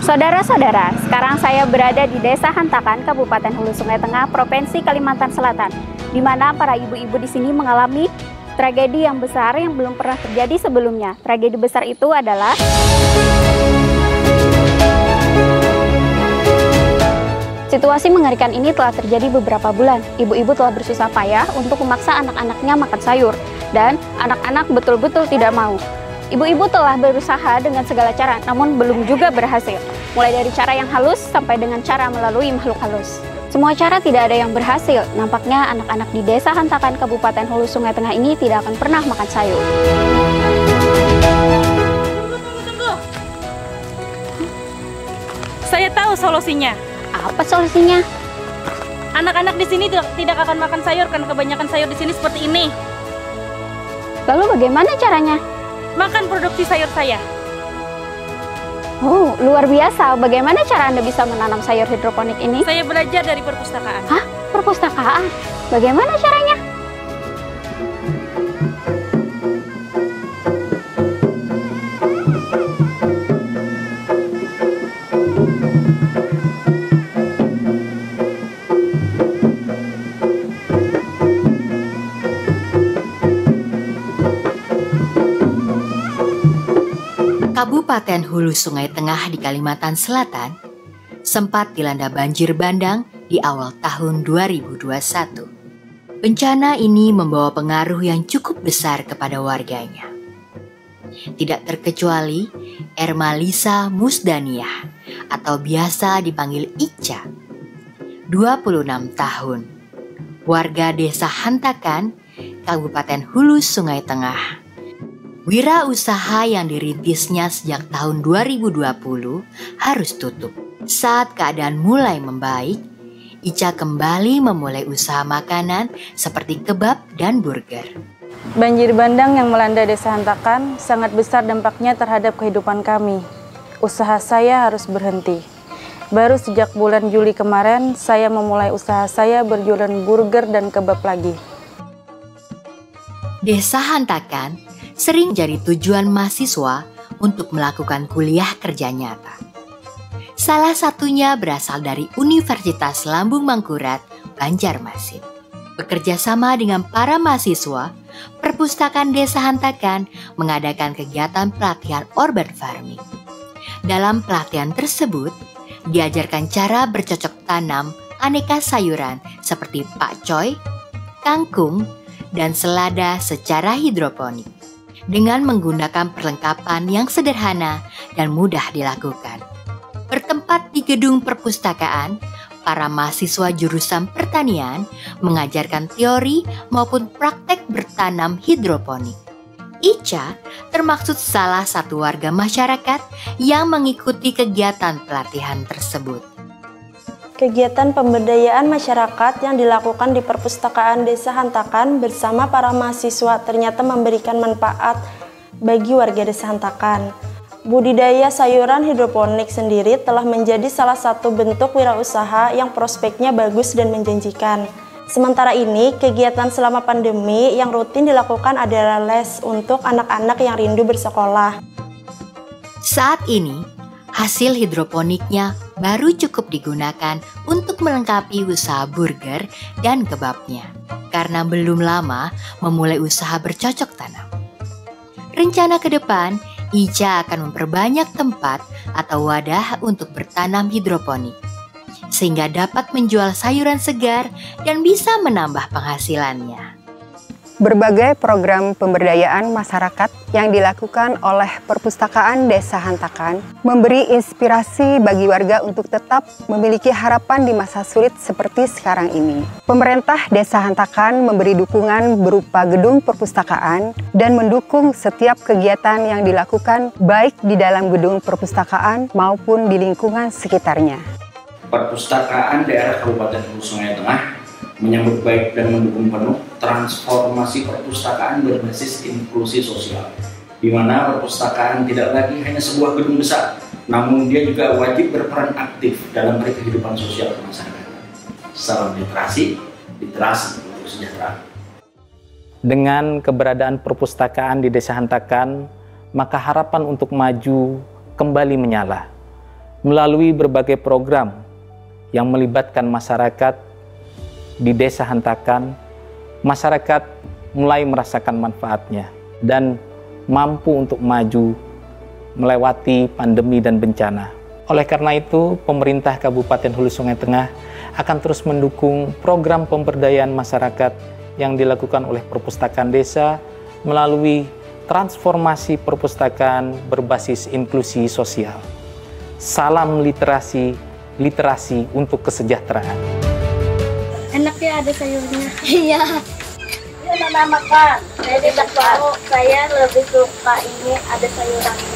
Saudara-saudara, sekarang saya berada di Desa Hantakan, Kabupaten Hulu Sungai Tengah, Provinsi Kalimantan Selatan, di mana para ibu-ibu di sini mengalami tragedi yang besar yang belum pernah terjadi sebelumnya. Tragedi besar itu adalah situasi mengerikan ini telah terjadi beberapa bulan. Ibu-ibu telah bersusah payah untuk memaksa anak-anaknya makan sayur, dan anak-anak betul-betul tidak mau. Ibu-ibu telah berusaha dengan segala cara, namun belum juga berhasil. Mulai dari cara yang halus sampai dengan cara melalui makhluk halus. Semua cara tidak ada yang berhasil. Nampaknya anak-anak di Desa Hantakan, Kabupaten Hulu Sungai Tengah ini tidak akan pernah makan sayur. Tunggu. Saya tahu solusinya. Apa solusinya? Anak-anak di sini tidak akan makan sayur karena kebanyakan sayur di sini seperti ini. Lalu bagaimana caranya? Makan produksi sayur saya. Oh, luar biasa. Bagaimana cara Anda bisa menanam sayur hidroponik ini? Saya belajar dari perpustakaan. Hah? Perpustakaan? Bagaimana caranya? Kabupaten Hulu Sungai Tengah di Kalimantan Selatan sempat dilanda banjir bandang di awal tahun 2021. Bencana ini membawa pengaruh yang cukup besar kepada warganya. Tidak terkecuali Ermalisa Musdaniah atau biasa dipanggil Ica, 26 tahun, warga Desa Hantakan, Kabupaten Hulu Sungai Tengah. Wirausaha yang dirintisnya sejak tahun 2020 harus tutup. Saat keadaan mulai membaik, Ica kembali memulai usaha makanan seperti kebab dan burger. Banjir bandang yang melanda Desa Hantakan sangat besar dampaknya terhadap kehidupan kami. Usaha saya harus berhenti. Baru sejak bulan Juli kemarin, saya memulai usaha saya berjualan burger dan kebab lagi. Desa Hantakan sering jadi tujuan mahasiswa untuk melakukan kuliah kerja nyata. Salah satunya berasal dari Universitas Lambung Mangkurat, Banjarmasin. Bekerja sama dengan para mahasiswa, Perpustakaan Desa Hantakan mengadakan kegiatan pelatihan urban farming. Dalam pelatihan tersebut, diajarkan cara bercocok tanam aneka sayuran seperti pakcoy, kangkung, dan selada secara hidroponik, dengan menggunakan perlengkapan yang sederhana dan mudah dilakukan. Bertempat di gedung perpustakaan, para mahasiswa jurusan pertanian mengajarkan teori maupun praktek bertanam hidroponik. Ica termaksud salah satu warga masyarakat yang mengikuti kegiatan pelatihan tersebut. Kegiatan pemberdayaan masyarakat yang dilakukan di Perpustakaan Desa Hantakan bersama para mahasiswa ternyata memberikan manfaat bagi warga Desa Hantakan. Budidaya sayuran hidroponik sendiri telah menjadi salah satu bentuk wirausaha yang prospeknya bagus dan menjanjikan. Sementara ini, kegiatan selama pandemi yang rutin dilakukan adalah les untuk anak-anak yang rindu bersekolah. Saat ini, hasil hidroponiknya baru cukup digunakan untuk melengkapi usaha burger dan kebabnya, karena belum lama memulai usaha bercocok tanam. Rencana ke depan, Ica akan memperbanyak tempat atau wadah untuk bertanam hidroponik, sehingga dapat menjual sayuran segar dan bisa menambah penghasilannya. Berbagai program pemberdayaan masyarakat yang dilakukan oleh Perpustakaan Desa Hantakan memberi inspirasi bagi warga untuk tetap memiliki harapan di masa sulit seperti sekarang ini. Pemerintah Desa Hantakan memberi dukungan berupa gedung perpustakaan dan mendukung setiap kegiatan yang dilakukan baik di dalam gedung perpustakaan maupun di lingkungan sekitarnya. Perpustakaan daerah Kabupaten Hulu Sungai Tengah menyambut baik dan mendukung penuh transformasi perpustakaan berbasis inklusi sosial, di mana perpustakaan tidak lagi hanya sebuah gedung besar, namun dia juga wajib berperan aktif dalam kehidupan sosial masyarakat. Salam literasi untuk kesejahteraan. Dengan keberadaan perpustakaan di Desa Hantakan, maka harapan untuk maju kembali menyala. Melalui berbagai program yang melibatkan masyarakat di Desa Hantakan, masyarakat mulai merasakan manfaatnya dan mampu untuk maju melewati pandemi dan bencana. Oleh karena itu, pemerintah Kabupaten Hulu Sungai Tengah akan terus mendukung program pemberdayaan masyarakat yang dilakukan oleh perpustakaan desa melalui transformasi perpustakaan berbasis inklusi sosial. Salam literasi untuk kesejahteraan. Enak ya, ada sayurnya. Iya. Ini nama makan. Saya tidak tahu, saya lebih suka ini ada sayuran.